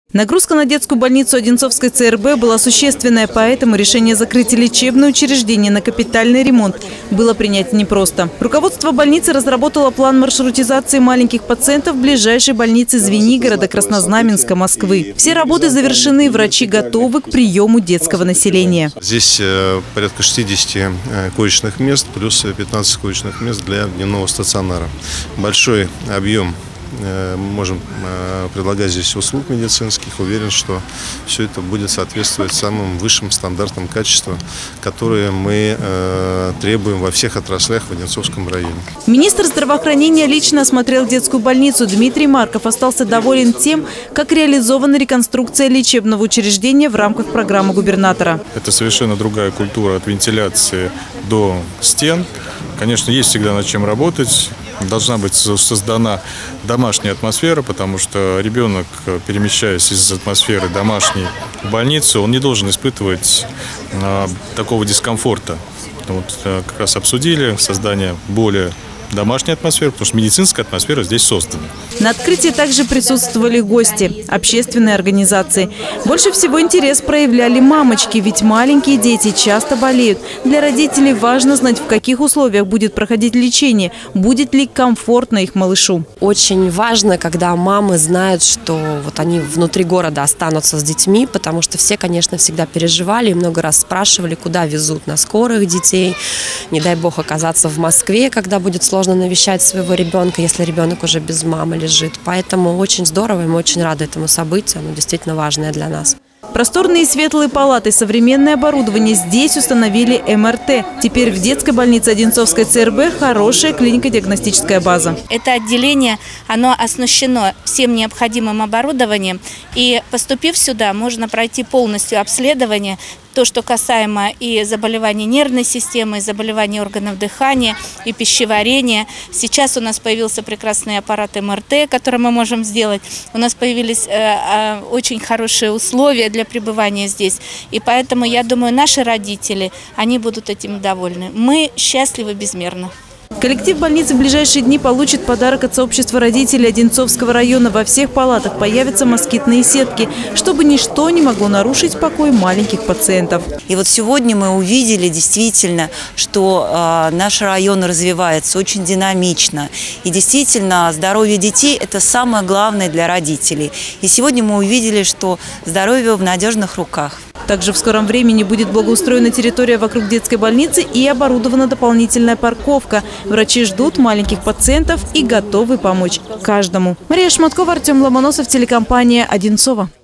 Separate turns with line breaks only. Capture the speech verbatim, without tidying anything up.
Нагрузка на детскую больницу Одинцовской ЦРБ была существенная, поэтому решение закрыть лечебное учреждение на капитальный ремонт было принять непросто. Руководство больницы разработало план маршрутизации маленьких пациентов в ближайшей больнице Звенигорода, Краснознаменска, Москвы. Все работы завершены, врачи готовы к приему детского населения.
Здесь порядка шестидесяти коечных мест, плюс пятнадцать коечных мест для дневного стационара. Большой объем. Мы можем предлагать здесь услуг медицинских. Уверен, что все это будет соответствовать самым высшим стандартам качества, которые мы требуем во всех отраслях в Одинцовском районе.
Министр здравоохранения лично осмотрел детскую больницу. Дмитрий Марков остался доволен тем, как реализована реконструкция лечебного учреждения в рамках программы губернатора.
Это совершенно другая культура от вентиляции до стен. Конечно, есть всегда над чем работать. Должна быть создана домашняя атмосфера, потому что ребенок, перемещаясь из атмосферы домашней в больницу, он не должен испытывать а, такого дискомфорта. Вот, как раз обсудили создание более домашней атмосферы, потому что медицинская атмосфера здесь создана.
На открытии также присутствовали гости, общественные организации. Больше всего интерес проявляли мамочки, ведь маленькие дети часто болеют. Для родителей важно знать, в каких условиях будет проходить лечение, будет ли комфортно их малышу.
Очень важно, когда мамы знают, что вот они внутри города останутся с детьми, потому что все, конечно, всегда переживали и много раз спрашивали, куда везут на скорых детей. Не дай бог оказаться в Москве, когда будет сложно Сложно навещать своего ребенка, если ребенок уже без мамы лежит. Поэтому очень здорово, и мы очень рады этому событию. Оно действительно важное для нас.
Просторные и светлые палаты, современное оборудование. Здесь установили эм эр тэ. Теперь в детской больнице Одинцовской ЦРБ хорошая клинико-диагностическая база.
Это отделение, оно оснащено всем необходимым оборудованием. И поступив сюда, можно пройти полностью обследование. То, что касаемо и заболеваний нервной системы, и заболеваний органов дыхания, и пищеварения. Сейчас у нас появился прекрасный аппарат эм эр тэ, который мы можем сделать. У нас появились э, э, очень хорошие условия для пребывания здесь. И поэтому, я думаю, наши родители, они будут этим довольны. Мы счастливы безмерно.
Коллектив больницы в ближайшие дни получит подарок от сообщества родителей Одинцовского района. Во всех палатах появятся москитные сетки, чтобы ничто не могло нарушить покой маленьких пациентов.
И вот сегодня мы увидели действительно, что э, наш район развивается очень динамично. И действительно, здоровье детей – это самое главное для родителей. И сегодня мы увидели, что здоровье в надежных руках.
Также в скором времени будет благоустроена территория вокруг детской больницы и оборудована дополнительная парковка. Врачи ждут маленьких пациентов и готовы помочь каждому. Мария Шматкова, Артем Ломоносов, телекомпания «Одинцова».